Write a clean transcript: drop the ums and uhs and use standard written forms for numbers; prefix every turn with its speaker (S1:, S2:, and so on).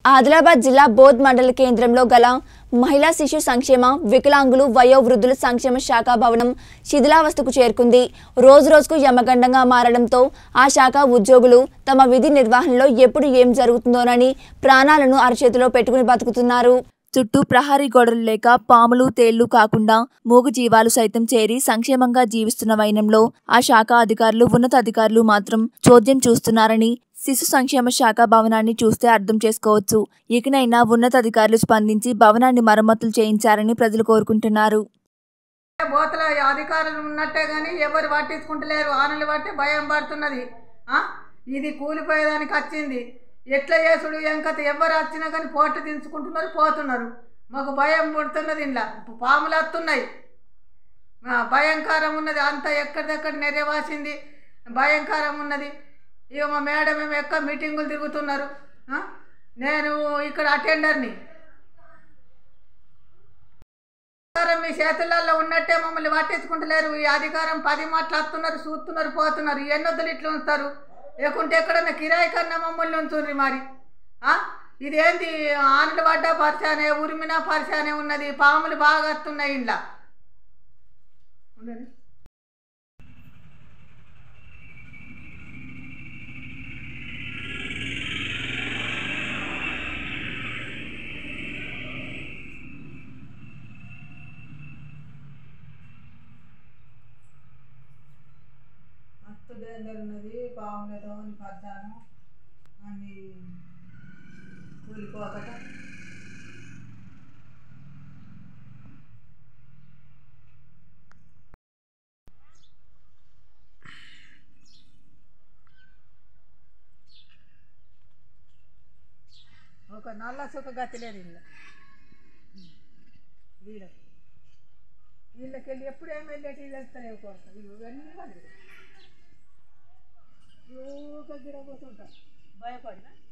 S1: ఆదిలాబాద్ జిల్లా బోధ్ మండల కేంద్రంలో గల మహిళా శిశు సంక్షేమ వికలాంగులు వయోవృద్ధుల సంక్షేమ శాఖ భవనం శిథిలావస్థకు చేరుకుంది. రోజురోజుకు యమగండంగా మారడంతో ఆ శాఖ ఉద్యోగులు తమ విధి నిర్వహణలో ఎప్పుడు ఏం జరుగుతుందోనని ప్రాణాలను అరచేతిలో పెట్టుకుని బతుకుతున్నారు. చుట్టూ ప్రహరీ గోడలు లేక పాములు తేళ్లు కాకుండా మూగ జీవాలు సైతం చేరి సంక్షేమంగా జీవిస్తున్న వైనంలో ఆ శాఖ అధికారులు ఉన్నతాధికారులు మాత్రం చోద్యం చూస్తున్నారని శిశు సంక్షేమ శాఖ భవనాన్ని చూస్తే అర్థం చేసుకోవచ్చు. ఇకనైనా ఉన్నతాధికారులు స్పందించి భవనాన్ని మరమ్మతులు చేయించారని ప్రజలు కోరుకుంటున్నారు.
S2: బోతల అధికారులు ఉన్నట్టే కానీ ఎవరు పట్టించుకుంటలేరు. ఆనలు పట్టి భయం పడుతున్నది. ఇది కూలిపోయేదానికి వచ్చింది. ఎట్లా చేసుడు ఎంకత ఎవరు వచ్చినా కానీ పోటు దించుకుంటున్నారు, పోతున్నారు. మాకు భయం పుడుతున్నది. ఇంట్లో పాములు వస్తున్నాయి. భయంకరం ఉన్నది. అంతా ఎక్కడిదెక్కడ నెరవాసింది. భయంకరం ఉన్నది. ఇక మా మేడం ఏమో ఎక్క మీటింగులు తిరుగుతున్నారు. నేను ఇక్కడ అటెండర్ని. మీ చేతులలో ఉన్నట్టే మమ్మల్ని పట్టించుకుంటలేరు. ఈ అధికారం 10 మాటలు వస్తున్నారు, చూస్తున్నారు, పోతున్నారు. ఎన్నొద్దులు ఇట్లా ఉంచుతారు. లేకుంటే ఎక్కడన్నా కిరాయి కన్నా మమ్మల్ని ఉంచుర్రి. మరి ఇదేంది ఆనలు పడ్డా పరిచానే, ఉరిమినా పరిచానే ఉన్నది. పాములు బాగా వస్తున్నాయి ఇంట్లో. మస్తు డేంజర్ ఉన్నది. పాములతో పరిచాను అన్ని కూలిపోకట. ఒక నల్ల సుఖ గతి లేదు వీళ్ళకెళ్ళి ఎప్పుడు ఏమి వెళ్ళేటి వెళ్తాయి. ఇవన్నీ గిరపోతుంటారు భయపడినా.